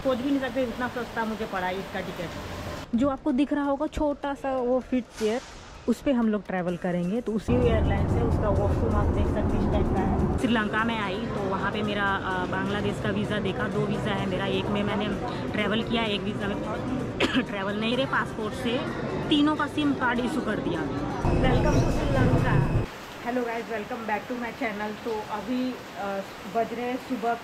सोच भी नहीं सकते इतना सस्ता मुझे पड़ा है इसका टिकट। जो आपको दिख रहा होगा छोटा सा वो फिट चेयर, उस पर हम लोग ट्रैवल करेंगे। तो उसी एयरलाइन से उसका वॉशरूम आप देख सकते हैं इस टाइप का है। श्रीलंका में आई तो वहाँ पे मेरा बांग्लादेश का वीज़ा देखा, 2 वीज़ा है मेरा, एक में मैंने ट्रैवल किया, एक वीज़ा में ट्रैवल नहीं। मेरे पासपोर्ट से तीनों का सिम कार्ड इशू कर दिया। Welcome to Sri Lanka. Hello guys, welcome back to my channel. तो अभी बज रहे हैं सुबह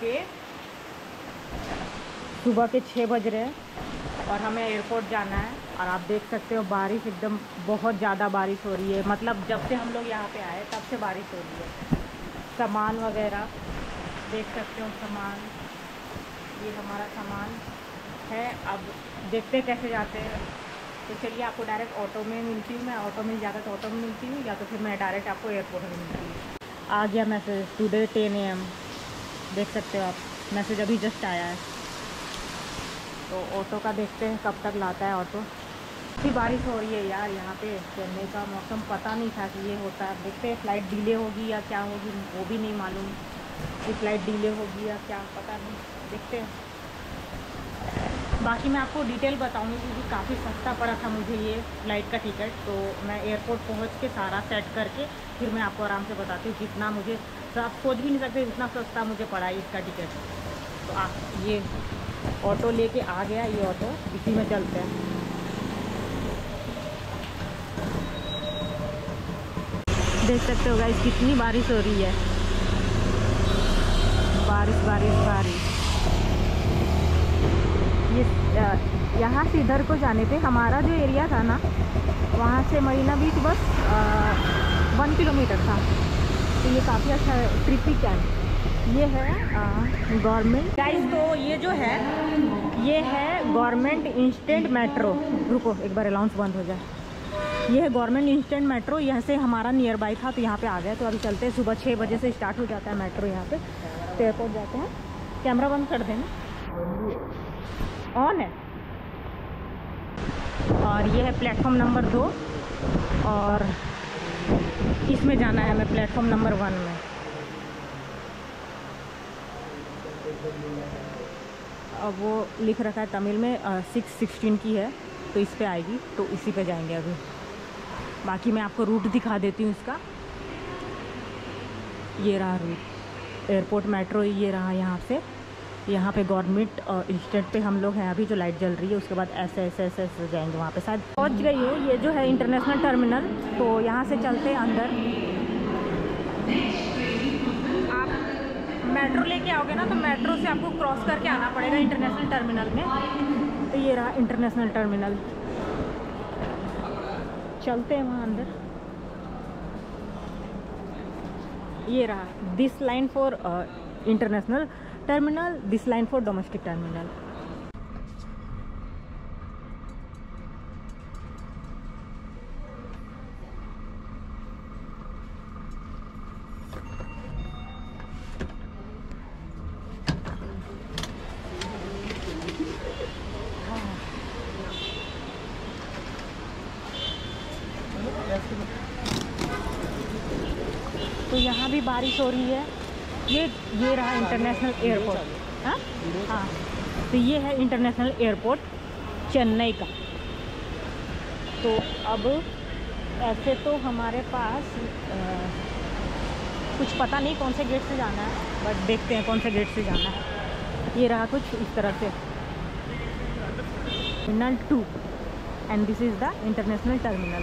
के 6 बज रहे हैं और हमें एयरपोर्ट जाना है। और आप देख सकते हो बारिश एकदम बहुत ज़्यादा बारिश हो रही है, मतलब जब से हम लोग यहाँ पे आए तब से बारिश हो रही है। सामान वगैरह देख सकते हो, सामान, ये हमारा सामान है। अब देखते हैं कैसे जाते हैं। तो चलिए, आपको डायरेक्ट ऑटो में मिलती हूँ, मैं ऑटो में ज़्यादा तो ऑटो में मिलती हूँ, या तो फिर मैं डायरेक्ट आपको एयरपोर्ट में मिलती हूँ। आ गया मैसेज, टुडे 10 AM, देख सकते हो आप, मैसेज अभी जस्ट आया है। तो ऑटो का देखते हैं कब तक लाता है ऑटो। काफ़ी बारिश हो रही है यार यहाँ पे। चेन्नई का मौसम पता नहीं था कि ये होता है। देखते हैं फ्लाइट डिले होगी या क्या होगी, वो भी नहीं मालूम कि फ्लाइट डिले होगी या क्या, पता नहीं, देखते हैं। बाकी मैं आपको डिटेल बताऊंगी क्योंकि काफ़ी सस्ता पड़ा था मुझे ये फ्लाइट का टिकट। तो मैं एयरपोर्ट पहुँच के सारा सेट करके फिर मैं आपको आराम से बताती हूँ कितना मुझे, आप सोच भी नहीं सकते इतना सस्ता मुझे पड़ा है इसका टिकट। तो आप ये ऑटो लेके आ गया, ये ऑटो, इसी में चलते हैं। देख सकते हो गाइस कितनी बारिश हो रही है, बारिश बारिश बारिश। ये यहाँ से इधर को जाने पे हमारा जो एरिया था ना, वहाँ से मरीना बीच बस 1 किलोमीटर था। तो ये काफ़ी अच्छा ट्रिपी कैंप। ये है गवर्नमेंट गाइस, तो ये जो है ये है गवर्नमेंट इंस्टेंट मेट्रो। रुको एक बार अलाउंस बंद हो जाए। ये है गवर्नमेंट इंस्टेंट मेट्रो, यहाँ से हमारा नियर बाई था तो यहाँ पे आ गए। तो अभी चलते हैं, सुबह 6 बजे से स्टार्ट हो जाता है मेट्रो यहाँ पे। तो एयरपोर्ट जाते हैं। कैमरा बंद कर देना, ऑन है। और ये है प्लेटफॉर्म नंबर 2 और इसमें जाना है हमें, प्लेटफॉर्म नंबर 1 में। अब वो लिख रखा है तमिल में 6:16 की है, तो इस पे आएगी, तो इसी पे जाएंगे अभी। बाकी मैं आपको रूट दिखा देती हूँ इसका। ये रहा रूट, एयरपोर्ट मेट्रो ये रहा। यहाँ पे गवर्नमेंट इंस्टेंट पे हम लोग हैं अभी, जो लाइट जल रही है। उसके बाद ऐसे जाएंगे वहाँ पे, शायद पहुँच गई हो। ये जो है इंटरनेशनल टर्मिनल, तो यहाँ से चलते हैं अंदर। आप मेट्रो लेके आओगे ना, तो मेट्रो से आपको क्रॉस करके आना पड़ेगा इंटरनेशनल टर्मिनल में। तो ये रहा इंटरनेशनल टर्मिनल, चलते हैं वहाँ अंदर। ये रहा this line for international terminal, this line for domestic terminal. तो यहाँ भी बारिश हो रही है। ये रहा इंटरनेशनल एयरपोर्ट। हाँ, तो ये है इंटरनेशनल एयरपोर्ट चेन्नई का। तो अब ऐसे तो हमारे पास कुछ पता नहीं कौन से गेट से जाना है, बट देखते हैं कौन से गेट से जाना है। ये रहा कुछ इस तरह से, terminal 2 and this is the international terminal.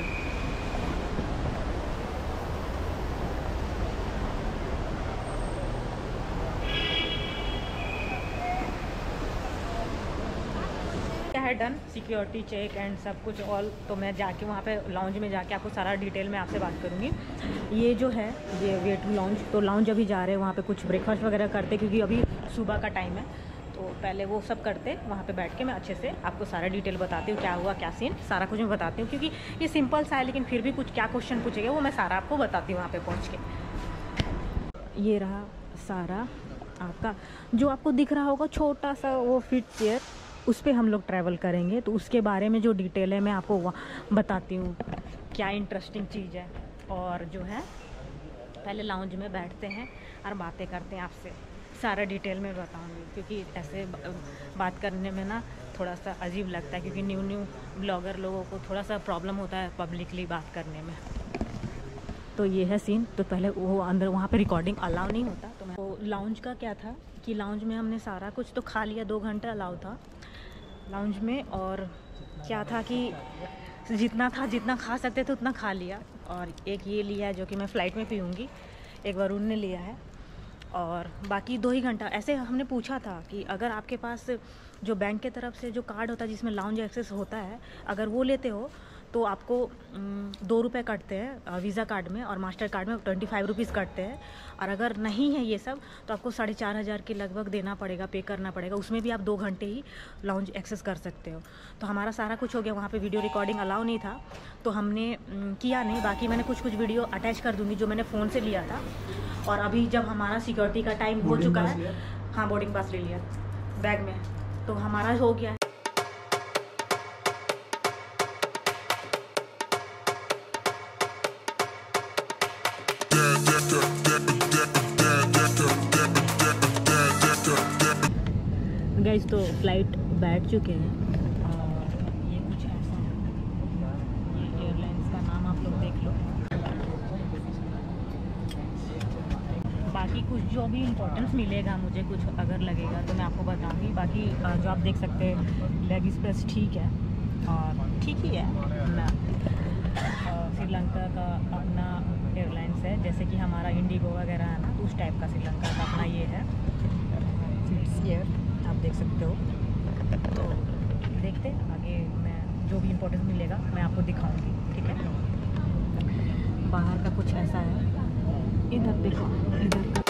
है डन, सिक्योरिटी चेक एंड सब कुछ ऑल। तो मैं जाके वहाँ पे लाउंज में जाके आपको सारा डिटेल में आपसे बात करूँगी। ये जो है ये वे टू लाउंज, तो लाउंज अभी जा रहे हैं, वहाँ पे कुछ ब्रेकफास्ट वगैरह करते क्योंकि अभी सुबह का टाइम है। तो पहले वो सब करते, वहाँ पे बैठ के मैं अच्छे से आपको सारा डिटेल बताती हूँ, क्या हुआ क्या सीन, सारा कुछ मैं बताती हूँ। क्योंकि ये सिंपल सा है, लेकिन फिर भी कुछ क्या क्वेश्चन पूछेगा वो मैं सारा आपको बताती हूँ वहाँ पर पहुँच के। ये रहा सारा आपका, जो आपको दिख रहा होगा छोटा सा वो फिट चेयर, उस पर हम लोग ट्रैवल करेंगे। तो उसके बारे में जो डिटेल है मैं आपको बताती हूँ, क्या इंटरेस्टिंग चीज़ है। और जो है पहले लाउंज में बैठते हैं और बातें करते हैं आपसे। सारा डिटेल में बताऊंगी, क्योंकि ऐसे बात करने में ना थोड़ा सा अजीब लगता है, क्योंकि न्यू ब्लॉगर लोगों को थोड़ा सा प्रॉब्लम होता है पब्लिकली बात करने में। तो ये है सीन। तो पहले वो अंदर वहाँ पे रिकॉर्डिंग अलाउ नहीं होता। तो मैं लाउंज का क्या था कि लाउंज में हमने सारा कुछ तो खा लिया, 2 घंटे अलाउ था लाउंज में। और क्या था कि जितना खा सकते थे उतना खा लिया। और एक ये लिया है जो कि मैं फ़्लाइट में पीऊँगी, एक वरुण ने लिया है। और बाकी 2 ही घंटा ऐसे हमने पूछा था कि अगर आपके पास जो बैंक के तरफ से जो कार्ड होता है जिसमें लाउंज एक्सेस होता है, अगर वो लेते हो तो आपको 2 रुपये कटते हैं वीज़ा कार्ड में, और मास्टर कार्ड में 25 रुपीज़ कटते हैं। और अगर नहीं है ये सब तो आपको 4,500 के लगभग देना पड़ेगा, पे करना पड़ेगा। उसमें भी आप 2 घंटे ही लाउंज एक्सेस कर सकते हो। तो हमारा सारा कुछ हो गया। वहाँ पे वीडियो रिकॉर्डिंग अलाउ नहीं था तो हमने किया नहीं। बाकी मैंने कुछ वीडियो अटैच कर दूँगी जो मैंने फ़ोन से लिया था। और अभी जब हमारा सिक्योरिटी का टाइम हो चुका है, हाँ बोर्डिंग पास ले लिया बैग में, तो हमारा हो गया है। गाइस तो फ्लाइट बैठ चुके हैं और ये कुछ ऐसा है। ये एयरलाइंस का नाम आप लोग देख लो। बाकी कुछ जो भी इम्पोर्टेंस मिलेगा मुझे, कुछ अगर लगेगा तो मैं आपको बताऊंगी। बाकी जो आप देख सकते हैं लेग स्पेस ठीक है और ठीक ही है अपना। श्रीलंका का अपना एयरलाइंस है, जैसे कि हमारा इंडिगो वगैरह है ना, तो उस टाइप का श्रीलंका का अपना ये है एयर, आप देख सकते हो। तो देखते हैं आगे, मैं जो भी इम्पोर्टेंस मिलेगा मैं आपको दिखाऊंगी, ठीक है। बाहर का कुछ ऐसा है, इधर देखो, इधर का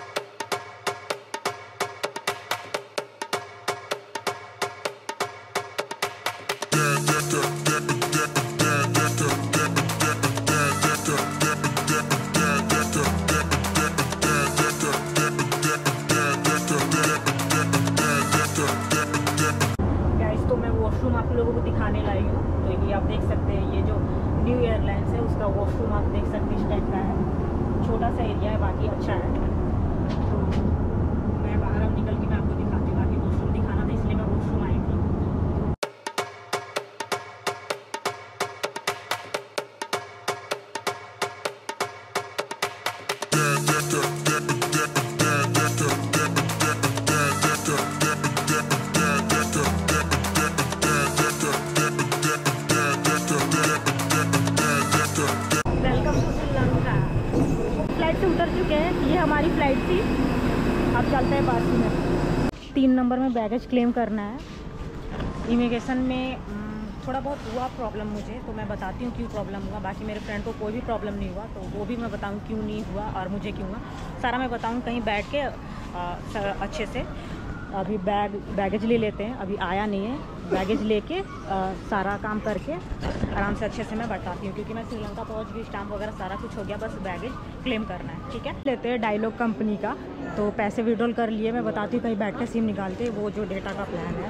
आप लोगों को दिखाने लाई हूँ। तो ये आप देख सकते हैं, ये जो न्यू एयरलाइंस है उसका वॉशरूम आप देख सकते हैं, इस टाइप का है। छोटा सा एरिया है, बाकी अच्छा है। तो मैं बाहर अब निकल के मैं आपको दिखाती हूँ। बाकी वॉशरूम दिखाना था इसलिए मैं वॉशरूम आई थी। उतर चुके हैं, ये हमारी फ़्लाइट थी। अब चलते हैं बाकी में। 3 नंबर में बैगेज क्लेम करना है। इमिग्रेशन में थोड़ा बहुत हुआ प्रॉब्लम मुझे, तो मैं बताती हूँ क्यों प्रॉब्लम हुआ। बाकी मेरे फ्रेंड को कोई भी प्रॉब्लम नहीं हुआ, तो वो भी मैं बताऊँ क्यों नहीं हुआ और मुझे क्यों हुआ, सारा मैं बताऊँ कहीं बैठ के अच्छे से। अभी बैगेज ले लेते हैं, अभी आया नहीं है। बैगेज लेके सारा काम करके आराम से अच्छे से मैं बताती हूँ, क्योंकि मैं श्रीलंका पहुँच गई, स्टाम्प वगैरह सारा कुछ हो गया, बस बैगेज क्लेम करना है, ठीक है। लेते हैं डायलॉग कंपनी का, तो पैसे विड्रॉल कर लिए। मैं बताती हूँ कहीं बैठ के सिम निकालते। वो जो डेटा का प्लान है,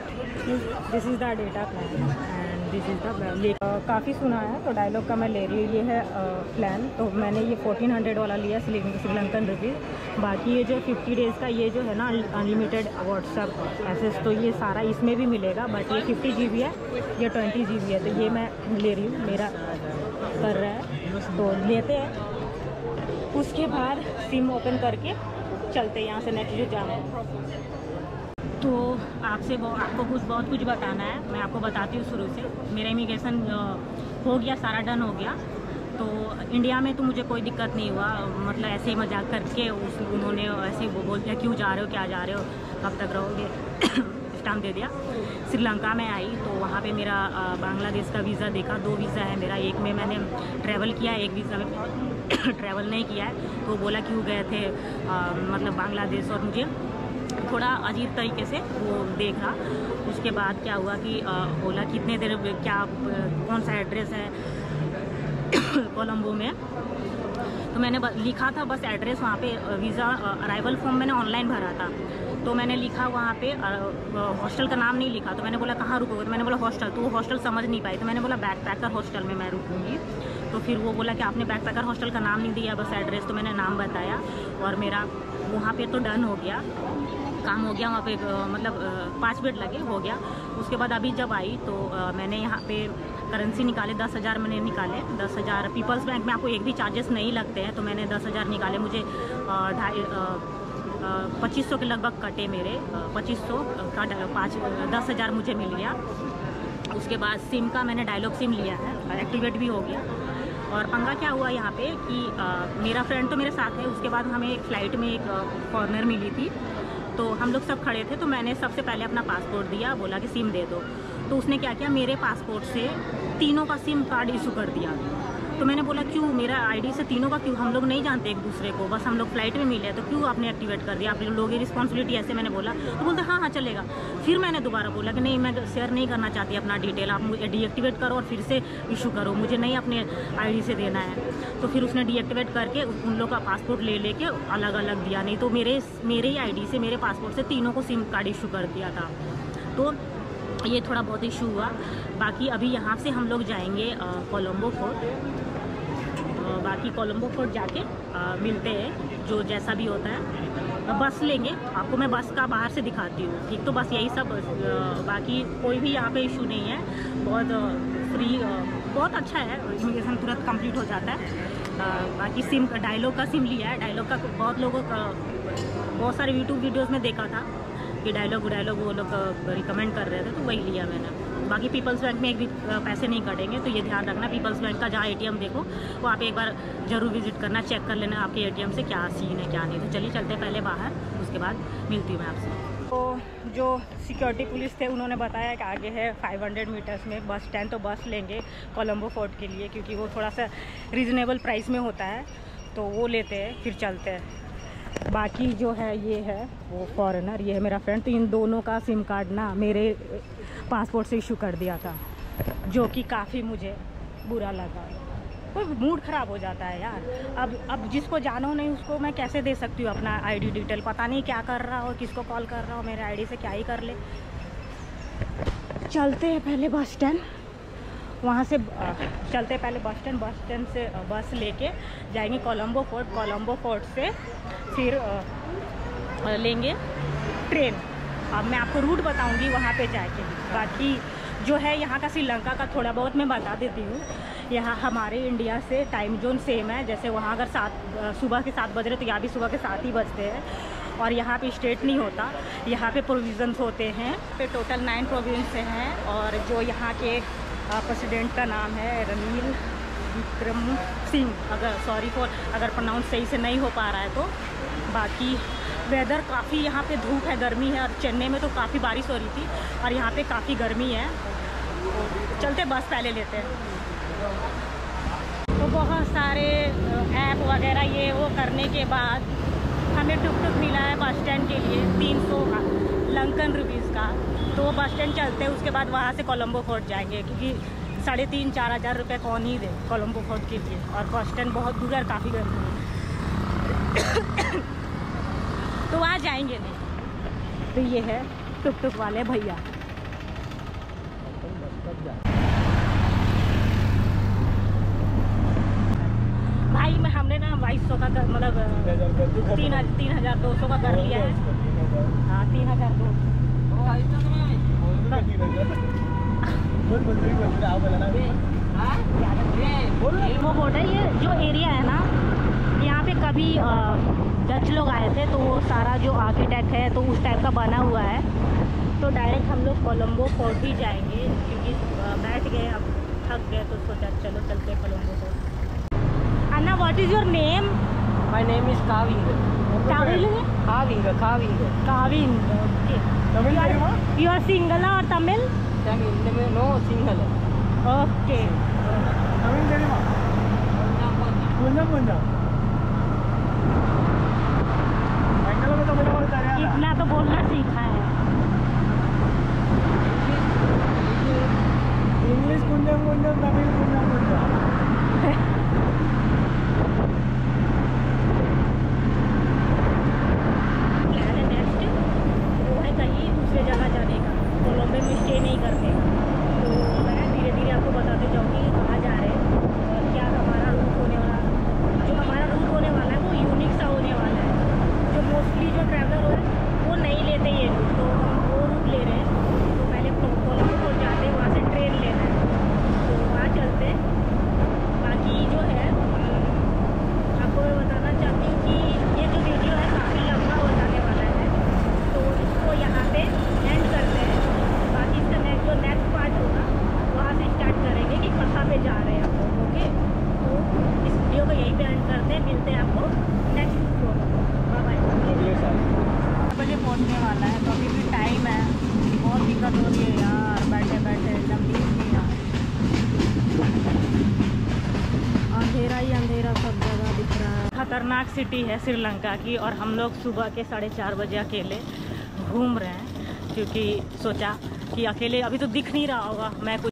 this is the data plan and this is the काफ़ी सुना है, तो डायलॉग का मैं ले रही हूँ। ये है प्लान, तो मैंने ये 1400 वाला लिया श्रीलंकन रुपीज़। बाकी ये जो 50 डेज़ का ये जो है ना अनलिमिटेड व्हाट्सएप मैसेज, तो ये सारा इसमें भी मिलेगा। बट ये 50 GB है, ये 20 GB है, तो ये मैं ले रही हूँ, मेरा कर रहा है, तो लेते हैं। उसके बाद सिम ओपन करके चलते हैं यहाँ से नेक्स्ट जो जाना है। तो आपको बहुत कुछ बताना है, मैं आपको बताती हूँ शुरू से। मेरा इमिग्रेशन हो गया, सारा डन हो गया। तो इंडिया में तो मुझे कोई दिक्कत नहीं हुआ, मतलब ऐसे ही मजाक करके उन्होंने ऐसे बोल दिया क्यों जा रहे हो, क्या जा रहे हो, कब तक रहोगे, स्टाम्प दे दिया। श्रीलंका में आई तो वहाँ पे मेरा बांग्लादेश का वीज़ा देखा। 2 वीज़ा है मेरा, एक में मैंने ट्रैवल किया, एक वीज़ा में ट्रैवल नहीं किया है। तो बोला क्यों गए थे मतलब बांग्लादेश, और मुझे थोड़ा अजीब तरीके से वो देखा। उसके बाद क्या हुआ कि बोला कितने देर क्या कौन सा एड्रेस है कोलंबो में। तो मैंने लिखा था बस एड्रेस वहाँ पे। वीज़ा अराइवल फॉर्म मैंने ऑनलाइन भरा था, तो मैंने लिखा वहाँ पे हॉस्टल का नाम नहीं लिखा। तो मैंने बोला कहाँ रुकोगे, तो मैंने बोला हॉस्टल। तो वो हॉस्टल समझ नहीं पाई, तो मैंने बोला बैकपैकर हॉस्टल में मैं रुकूँगी। तो फिर वो बोला कि आपने बैकपैकर हॉस्टल का नाम नहीं दिया, बस एड्रेस। तो मैंने नाम बताया और मेरा वहाँ पे तो डन हो गया, काम हो गया वहाँ पे, मतलब 5 मिनट लगे, हो गया। उसके बाद अभी जब आई तो मैंने यहाँ पे करेंसी निकाले, 10,000 मैंने निकाले। 10,000 पीपल्स बैंक में आपको एक भी चार्जेस नहीं लगते हैं, तो मैंने 10,000 निकाले। मुझे 2500 के लगभग कटे मेरे, 2500 का 10,000 मुझे मिल गया। उसके बाद सिम का मैंने डायलॉग सिम लिया है, एक्टिवेट भी हो गया। और पंगा क्या हुआ यहाँ पे कि मेरा फ्रेंड तो मेरे साथ है, उसके बाद हमें एक फ़्लाइट में एक फॉरनर मिली थी, तो हम लोग सब खड़े थे। तो मैंने सबसे पहले अपना पासपोर्ट दिया, बोला कि सिम दे दो। तो उसने क्या किया, मेरे पासपोर्ट से तीनों का सिम कार्ड इशू कर दिया। तो मैंने बोला क्यों, मेरा आईडी से तीनों का क्यों, हम लोग नहीं जानते एक दूसरे को, बस हम लोग फ्लाइट में मिले, तो क्यों आपने एक्टिवेट कर दिया, आप लोगों की रिस्पॉन्सिबिलिटी, ऐसे मैंने बोला। तो बोलते हाँ हाँ चलेगा। फिर मैंने दोबारा बोला कि नहीं, मैं शेयर नहीं करना चाहती अपना डिटेल, आप मुझे डीएक्टिवेट करो और फिर से इशू करो, मुझे नहीं अपने आईडी से देना है। तो फिर उसने डीएक्टिवेट करके उन लोग का पासपोर्ट ले लेके अलग अलग दिया, नहीं तो मेरे ही आईडी से, मेरे पासपोर्ट से तीनों को सिम कार्ड इशू कर दिया था। तो ये थोड़ा बहुत इशू हुआ। बाकी अभी यहाँ से हम लोग जाएंगे कोलंबो फोर्ट। बाकी कोलंबो फोर्ट जाके मिलते हैं, जो जैसा भी होता है। बस लेंगे, आपको मैं बस का बाहर से दिखाती हूँ, ठीक। तो बस यही सब, बाकी कोई भी यहाँ पे इशू नहीं है, बहुत फ्री, बहुत अच्छा है, इमिग्रेशन तुरंत कंप्लीट हो जाता है। बाकी सिम का, डायलॉग का सिम लिया है। डायलॉग का बहुत लोगों का, बहुत सारे यूट्यूब वीडियोज़ में देखा था कि डायलॉग वो लोग रिकमेंड कर रहे थे, तो वही लिया मैंने। बाकी पीपल्स बैंक में एक भी पैसे नहीं कटेंगे, तो ये ध्यान रखना। पीपल्स बैंक का जहाँ एटीएम देखो, वो आप एक बार ज़रूर विजिट करना, चेक कर लेना आपके एटीएम से क्या सीन है क्या नहीं। तो चलिए चलते हैं पहले बाहर, उसके बाद मिलती हूँ मैं आपसे। तो जो सिक्योरिटी पुलिस थे उन्होंने बताया कि आगे है 500 मीटर्स में बस स्टैंड, तो बस लेंगे कोलंबो फोर्ट के लिए, क्योंकि वो थोड़ा सा रीज़नेबल प्राइस में होता है, तो वो लेते हैं, फिर चलते हैं। बाकी जो है ये है वो फॉरेनर, ये है मेरा फ्रेंड। तो इन दोनों का सिम कार्ड ना मेरे पासपोर्ट से इशू कर दिया था, जो कि काफ़ी मुझे बुरा लगा। कोई मूड ख़राब हो जाता है यार। अब जिसको जानो नहीं उसको मैं कैसे दे सकती हूँ अपना आईडी डिटेल, पता नहीं क्या कर रहा हो, किसको कॉल कर रहा हो, मेरे आईडी से क्या ही कर ले। चलते हैं पहले बस स्टैंड, वहाँ से चलते पहले बस स्टैंड से बस लेके जाएंगे कोलंबो फोर्ट। कोलंबो फोर्ट से फिर लेंगे ट्रेन। अब मैं आपको रूट बताऊंगी वहाँ पे जाके। बाकी जो है यहाँ का, श्रीलंका का थोड़ा बहुत मैं बता देती हूँ। यहाँ हमारे इंडिया से टाइम जोन सेम है, जैसे वहाँ अगर सुबह के 7 बज रहे तो यहाँ भी सुबह के 7 ही बजते हैं। और यहाँ पे स्टेट नहीं होता, यहाँ पे प्रोविज़न्स होते हैं। पे टोटल 9 प्रोविंस हैं, और जो यहाँ के प्रेसिडेंट का नाम है रणनील विक्रम सिंह, अगर प्रोनाउंस सही से नहीं हो पा रहा है तो। बाकी वेदर काफ़ी यहाँ पे धूप है, गर्मी है, और चेन्नई में तो काफ़ी बारिश हो रही थी, और यहाँ पे काफ़ी गर्मी है। तो चलते बस पहले लेते हैं। तो बहुत सारे ऐप वगैरह ये वो करने के बाद हमें टुक मिला है बस स्टैंड के लिए 300 लंकन रुपीज़ का। तो वो बस स्टैंड चलते हैं, उसके बाद वहाँ से कोलंबो फोर्ट जाएंगे, क्योंकि 3,500-4 हज़ार रुपये कौन ही दे कोलंबो फोर्ट के लिए, और बस स्टैंड बहुत दूर है, काफ़ी गर्मी है। तो वहाँ जाएंगे नहीं। तो ये है टुक वाले भैया। भाई हमने ना 2200 का मतलब 3,200 का कर लिया है। हाँ 3,200। वो बोल रहे ये जो एरिया है ना, यहाँ पे कभी डच लोग आए थे, तो वो सारा जो आर्किटेक्ट है तो उस टाइप का बना हुआ है। तो डायरेक्ट हम लोग कोलंबो फोर्ट ही जाएंगे, क्योंकि बैठ गए, अब थक गए, तो सोचा चलो चलते कोलंबो फोर्ट। अन्ना, what is your name? My name is Kaving. Kaving. Okay. You are single और तमिल? No single. ओके। इतना तो बोलना सीखा है। इंग्लिश कुंजम कुंजम, तमिल कुंजम कुंजम। नेक्स्ट वो है कहीं दूसरे जगह जाने का, कोलंबो में स्टे नहीं करने का। तो मैं धीरे धीरे आपको बताते जाऊँगी कहाँ जा रहे हैं और क्या हमारा रूट होने वाला। जो हमारा रूट होने वाला है वो यूनिक सा होने वाला है, जो मोस्ट खतरनाक सिटी है श्रीलंका की, और हम लोग सुबह के 4:30 बजे अकेले घूम रहे हैं, क्योंकि सोचा कि अकेले अभी तो दिख नहीं रहा होगा, मैं कुछ